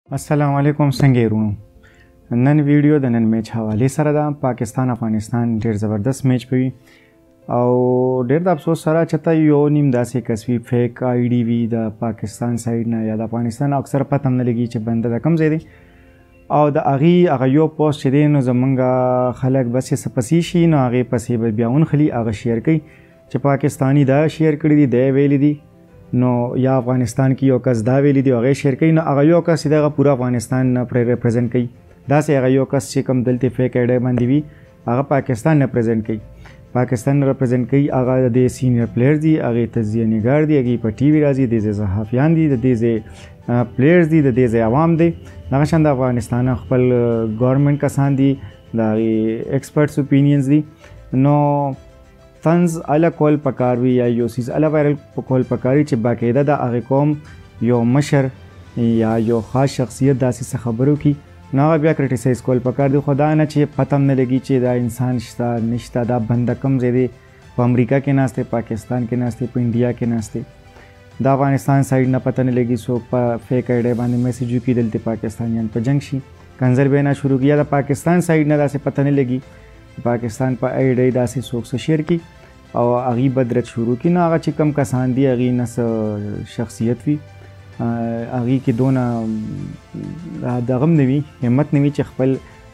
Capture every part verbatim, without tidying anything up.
السلام علیکم څنګه یې ورونو نن ویډیو د نن میچ حوالې سره ده پاکستان افغانستان ډېر زبردست میچ به وي او ډېر د افسوس سره چې ته یو نیم داسې کس وي فیک آی ډي وي د پاکستان سایډ نه یا د افغانستان اکثر پته هم نه لګي چې بنده د کوم ځای دی او د هغې هغه یو پوسټ چې دی نو زمونږ خلک بس یې څه پسې شي نو هغې پسې به بیا ونښلي هغه شیر کوي چې پاکستاني دا شیر کړي دي دی ویلی دي نو یا افغانستان کې یو کس دا ویلی دی هغې شیر کوي نو هغه یو کس چې دغه پوره افغانستان نه پرې ریپرزینټ کوي داسې هغه یو کس چې کوم دلته فیک آیډی باندې وي هغه پاکستان نه پرزینټ کوي پاکستان نه ریپرزینټ کوي هغه د دې سینیر پلیئرز دي هغې تجزیه نګار دي هغې په ټي وي راځي د دې ځای صحافیان دي د دې ځای پلیئرز دي د دې ځای عوام دی دغه شان د افغانستان خپل ګورنمنټ کسان دي د هغې ایکسپرټس اوپینینز دي نو طنز اله کول پکار وي یا یو سیز اله وایرل کول پکار وي چې باقاعده د هغې قوم یو مشر یا یو خاص شخصیت داسې څه خبرو کي نو هغه بیا کرټیسایز کول پکار دی خو دا نه چې پته هم نه لګي چې دا انسان شته نشته دا بنده کوم ځای دی په امریکا کې ناست دی پاکستان کې ناست دی په انډیا کې ناست دی د افغانستان سایډ نه پته نه لګي څوک په فیک آیډی باندې میسیج وکړي دلته پاکستانیان په جنګ شي کنزل به نه شروع کړي یا د پاکستان سایډ نه داسې پته نه لګي پاکستان په آیډی داسې څوک څه شیر کړي او هغې بدرت شروع کړي نو هغه چې کم کسان دي هغې نه څه شخصیت وي هغې کې دونه دغه هم نه وي همت نه وي چې خپل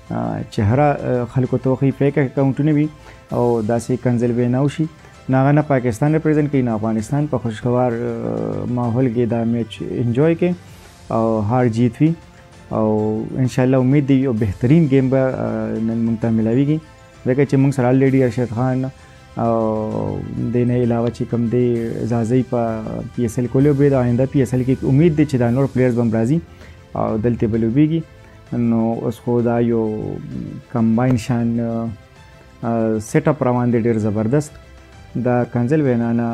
چهره خلکو ته وښیي فیک اکاونټونه وي او داسې کنزل وینا وشي نو هغه نه پاکستان ریپرزینټ کوي نه افغانستان په خوشګوار ماحول کې دا میچ انجوی کوي او هار جیت وي او انشاءالله امید دی یو بهترین گیم به نن موږ ته میلاویږي ځکه چې موږ سره الریډي ارشد خان او د نه علاوه چې کوم دی اعزازي په پی ایس ایل کې لوبې د آینده پی ایس ایل کې امید دی چې دا نور پلیئرز به هم راځي او دلته به لوبېږي نو اوس خو دا یو کمباین شان سیټ اپ روان دی ډېر زبردست د کنزل وینا نه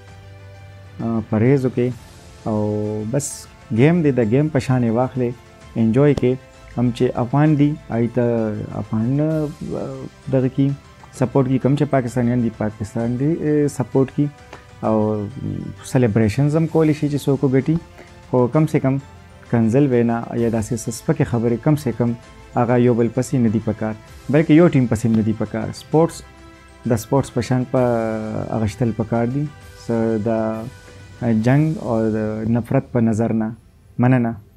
پرهیز وکړئ او بس گیم دی د گیم په شان یې واخلئ انجوی کړئ هم چې افغان دي هغې ته افغان دغه کي سپورټ کی کم چې پاکستانیان دي پاکستان دي سپورټ کی او سیلیبریشنز هم کولی شي چې څوک وګټي خو کم سے کم کنزل وینا یا داسې سپکې خبرې کم سے کم هغه یو بل پسې نه دي پکار بلکې یو ټیم پسې نه دي پکار سپورټس د سپورټس په شان په اغشتل پکار دي د جنگ او د نفرت په نظر نه مننه